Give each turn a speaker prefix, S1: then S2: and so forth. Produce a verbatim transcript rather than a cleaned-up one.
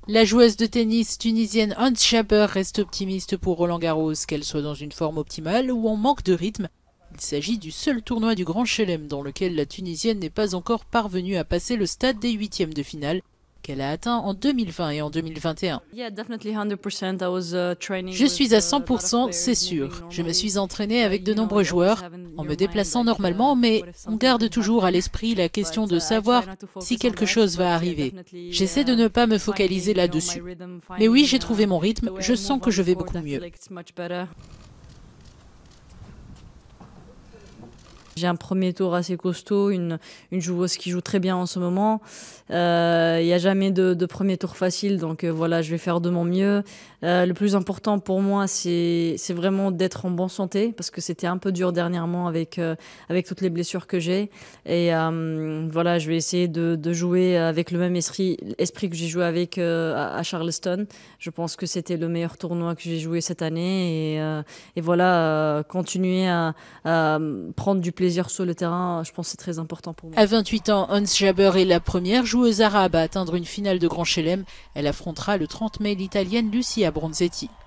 S1: La joueuse de tennis tunisienne Ons Jabeur reste optimiste pour Roland-Garros, qu'elle soit dans une forme optimale ou en manque de rythme. Il s'agit du seul tournoi du Grand Chelem dans lequel la Tunisienne n'est pas encore parvenue à passer le stade des huitièmes de finale, qu'elle a atteint en deux mille vingt et en deux mille vingt et un. Je suis à cent pour cent, c'est sûr. Je me suis entraînée avec de nombreux joueurs, en me déplaçant normalement, mais on garde toujours à l'esprit la question de savoir si quelque chose va arriver. J'essaie de ne pas me focaliser là-dessus. Mais oui, j'ai trouvé mon rythme, je sens que je vais beaucoup mieux.
S2: J'ai un premier tour assez costaud, une, une joueuse qui joue très bien en ce moment. Il euh, n'y a jamais de, de premier tour facile, donc euh, voilà, je vais faire de mon mieux. Euh, le plus important pour moi, c'est c'est vraiment d'être en bonne santé, parce que c'était un peu dur dernièrement avec, euh, avec toutes les blessures que j'ai. Et euh, voilà, je vais essayer de, de jouer avec le même esprit, esprit que j'ai joué avec euh, à Charleston. Je pense que c'était le meilleur tournoi que j'ai joué cette année. Et, euh, et voilà, euh, continuer à, à prendre du plaisir plaisir sur le terrain, je pense que c'est très important pour moi.
S1: À vingt-huit ans, Ons Jabeur est la première joueuse arabe à atteindre une finale de Grand Chelem. Elle affrontera le trente mai l'Italienne Lucia Bronzetti.